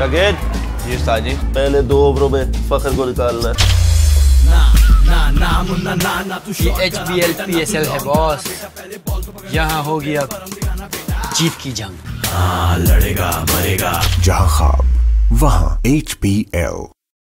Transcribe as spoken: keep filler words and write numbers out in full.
शागिर्द जी उस्ताद जी। पहले दो ओवरों में फखर को निकालना है। ये H B L P S L है बॉस, यहाँ होगी अब जीत की जंग। हाँ लड़ेगा मरेगा, जहाँ ख्वाब वहाँ एच बी एल।